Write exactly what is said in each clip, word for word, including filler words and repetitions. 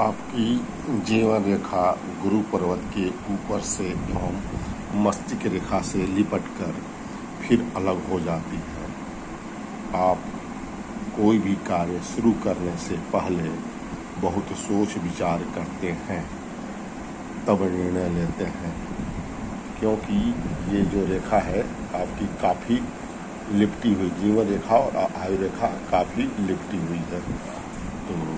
आपकी जीवन रेखा गुरु पर्वत के ऊपर से एवं मस्तिष्क रेखा से लिपटकर फिर अलग हो जाती है। आप कोई भी कार्य शुरू करने से पहले बहुत सोच विचार करते हैं, तब निर्णय लेते हैं, क्योंकि ये जो रेखा है आपकी काफ़ी लिपटी हुई, जीवन रेखा और आयु रेखा काफ़ी लिपटी हुई है। तो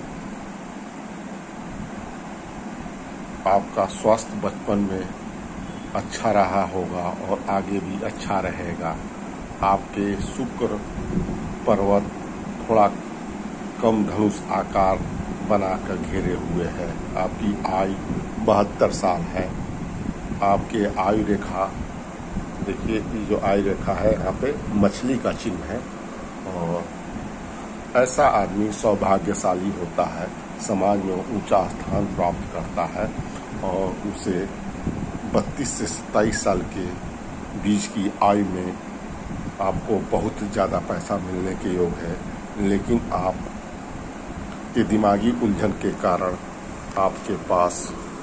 आपका स्वास्थ्य बचपन में अच्छा रहा होगा और आगे भी अच्छा रहेगा। आपके शुक्र पर्वत थोड़ा कम धनुष आकार बनाकर घेरे हुए है। आपकी आयु बहत्तर साल है। आपके आयु रेखा देखिए, ये जो आयु रेखा है यहाँ पे मछली का चिन्ह है। और ऐसा आदमी सौभाग्यशाली होता है, समाज में ऊंचा स्थान प्राप्त करता है और उसे बत्तीस से सत्ताईस साल के बीच की आयु में आपको बहुत ज़्यादा पैसा मिलने के योग है। लेकिन आप के दिमागी उलझन के कारण आपके पास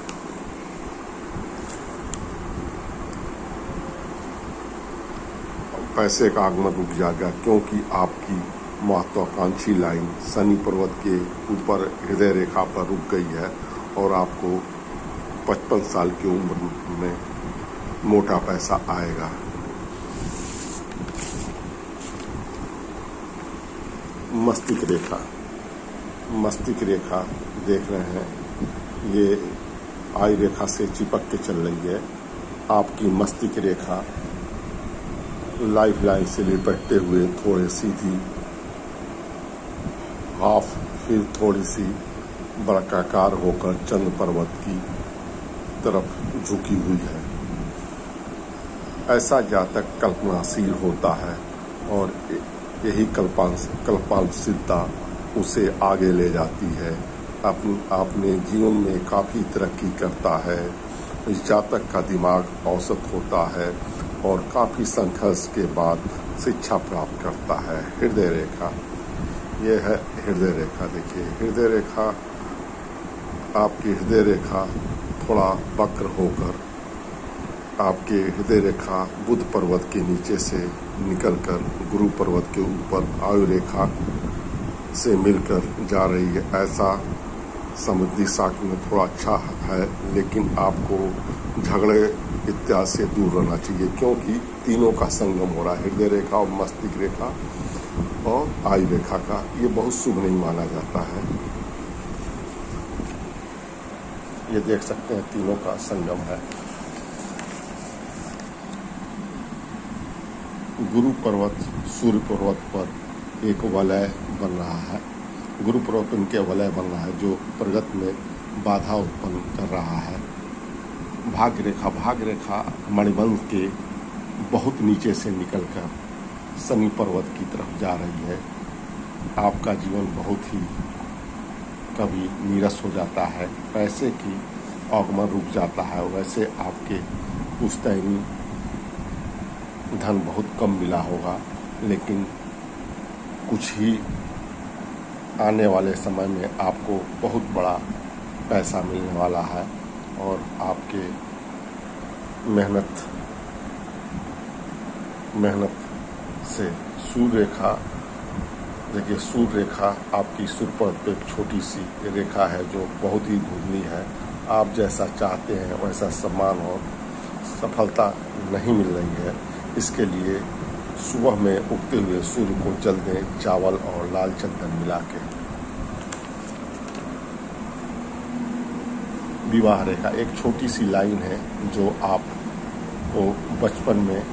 पैसे का आगमन रुक जाएगा, क्योंकि आपकी महत्वाकांक्षी लाइन शनि पर्वत के ऊपर हृदय रेखा पर रुक गई है और आपको पचपन साल की उम्र में मोटा पैसा आएगा। मस्तिष्क रेखा मस्तिष्क रेखा देख रहे हैं, ये आयु रेखा से चिपक के चल रही है। आपकी मस्तिष्क रेखा लाइफ लाइन से लिपटते हुए थोड़ी सीधी हाफ, फिर थोड़ी सी बर्गाकार होकर चंद्र पर्वत की तरफ झुकी हुई है। ऐसा जातक कल्पनाशील होता है और यही कल्पना कल्पनाशीलता उसे आगे ले जाती है, अपनी अपने जीवन में काफ़ी तरक्की करता है। इस जातक का दिमाग औसत होता है और काफ़ी संघर्ष के बाद शिक्षा प्राप्त करता है। हृदय रेखा, ये है हृदय रेखा। देखिए, हृदय रेखा आपकी हृदय रेखा थोड़ा वक्र होकर आपके हृदय रेखा बुध पर्वत के नीचे से निकलकर गुरु पर्वत के ऊपर आयु रेखा से मिलकर जा रही है। ऐसा समृद्धि साख में थोड़ा अच्छा है, लेकिन आपको झगड़े इत्यादि से दूर रहना चाहिए, क्योंकि तीनों का संगम हो रहा है, हृदय रेखा और मस्तिष्क रेखा और आयु रेखा का। ये बहुत शुभ नहीं माना जाता है। ये देख सकते हैं, तीनों का संगम है। गुरु पर्वत सूर्य पर्वत पर एक वलय बन रहा है। गुरु पर्वत उनके वलय बन रहा है जो प्रगति में बाधा उत्पन्न कर रहा है। भाग्य रेखा भाग्य रेखा मणिबंध के बहुत नीचे से निकलकर शनि पर्वत की तरफ जा रही है। आपका जीवन बहुत ही कभी नीरस हो जाता है, पैसे की आगमन रुक जाता है। वैसे आपके उस टाइम धन बहुत कम मिला होगा, लेकिन कुछ ही आने वाले समय में आपको बहुत बड़ा पैसा मिलने वाला है। और आपके मेहनत मेहनत से सूर्य रेखा, देखिए सूर्य रेखा आपकी सूर्य पर्वत पे एक छोटी सी रेखा है जो बहुत ही धुंधली है। आप जैसा चाहते हैं वैसा सम्मान और सफलता नहीं मिल रही है। इसके लिए सुबह में उगते हुए सूर्य को जल दें चावल और लाल चंदन मिला के। विवाह रेखा एक छोटी सी लाइन है जो आपको बचपन में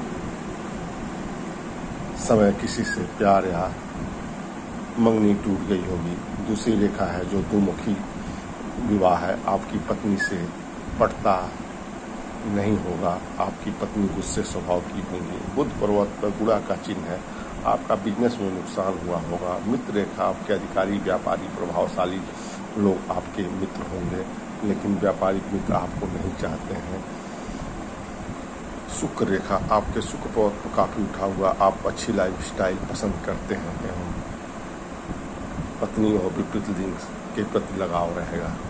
समय किसी से प्यार या मंगनी टूट गई होगी। दूसरी रेखा है जो दुमुखी विवाह है। आपकी पत्नी से पटता नहीं होगा, आपकी पत्नी गुस्से स्वभाव की होंगी। बुध पर्वत पर गुड़ा का चिन्ह है। आपका बिजनेस में नुकसान हुआ होगा। मित्र रेखा आपके अधिकारी, व्यापारी, प्रभावशाली लोग आपके मित्र होंगे, लेकिन व्यापारिक मित्र आपको नहीं चाहते हैं। शुक्र रेखा आपके शुक्र पर्वत पर काफ़ी उठा हुआ। आप अच्छी लाइफ स्टाइल पसंद करते हैं एवं पत्नी और विपरीत लिंग के प्रति लगाव रहेगा।